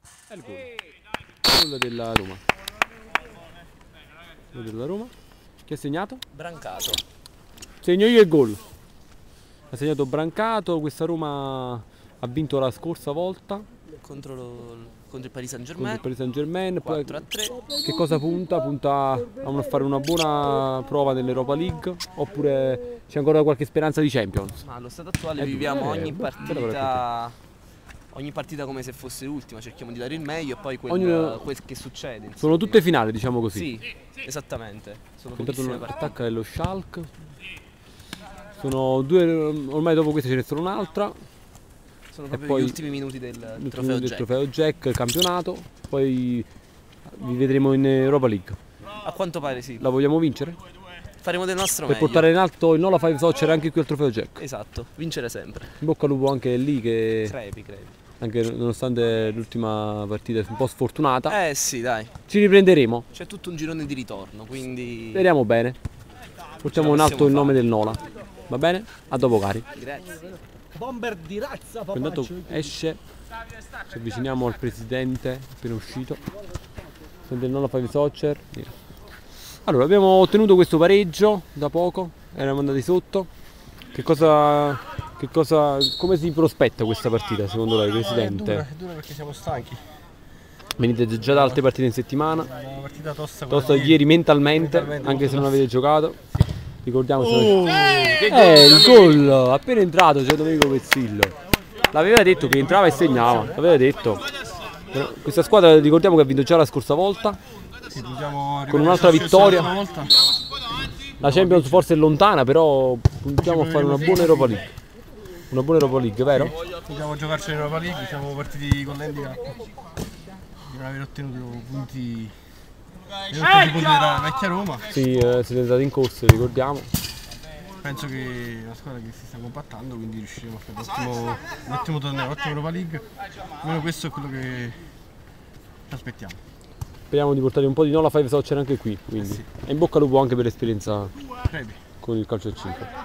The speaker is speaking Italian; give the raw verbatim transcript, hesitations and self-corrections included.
È il gol. Gol della Roma. Gol della Roma. Chi ha segnato? Brancato. Segno io il gol. Ha segnato Brancato. Questa Roma ha vinto la scorsa volta Contro, lo, contro il Paris Saint contro Germain. il Paris Saint Germain. quattro a tre. Che cosa punta? Punta a fare una buona prova nell'Europa League oppure c'è ancora qualche speranza di Champions? Ma allo stato attuale Eh, viviamo eh, ogni beh, partita ogni partita come se fosse l'ultima, cerchiamo di dare il meglio e poi quel, Ognuno- quel che succede. insomma. Sono tutte finali, diciamo così. Sì, esattamente. Sono Intanto pochissime un partite. attacca dello Schalke. Sono due, ormai dopo questa ce ne sono un'altra. Sono E proprio poi gli ultimi minuti del L'ultimo trofeo del Jack. trofeo Jack, il campionato. Poi vi vedremo in Europa League. A quanto pare sì. La vogliamo vincere? Faremo del nostro Per meglio. portare in alto il Nola Five Soccer anche qui al trofeo Jack. Esatto, vincere sempre. In bocca al lupo anche lì che Crepi, crepi. anche nonostante l'ultima partita un po' sfortunata, Eh sì, dai. ci riprenderemo. C'è tutto un girone di ritorno, quindi Speriamo bene. Portiamo in alto il nome del Nola. Va bene? A dopo cari. grazie. Bomber di razza, papà. Intanto esce, ci avviciniamo al presidente appena uscito. Del Nola Five Soccer. Allora, abbiamo ottenuto questo pareggio da poco, eravamo andati sotto. Che cosa, che cosa, come si prospetta questa partita secondo lei, È dura, presidente? è dura perché siamo stanchi. Venite già da altre partite in settimana, Una partita tosta quella tosta di ieri mentalmente, mentalmente anche se molto non avete giocato. Ricordiamo Oh, eh, il gol, appena entrato c'è Domenico Pezzillo. L'aveva detto che entrava e segnava, l'aveva detto. Però questa squadra ricordiamo che ha vinto già la scorsa volta. Sì, puntiamo- Con un'altra vittoria. l'ultima volta. La Champions forse è lontana, però puntiamo a fare una buona Europa League. Una buona Europa League, vero? Dobbiamo giocarci in Europa League, siamo partiti con l'handicap di non aver ottenuto punti, aver ottenuto punti della vecchia Roma. Sì, eh, siete andati in corsa, ricordiamo. Penso che è una squadra che si sta compattando, quindi riusciremo a fare un ottimo, un ottimo torneo, un'ottima Europa League. Almeno questo è quello che ci aspettiamo. Speriamo di portare un po' di Nola Five Soccer anche qui, quindi. sì. E in bocca al lupo anche per l'esperienza Crepi. con il calcio a cinque.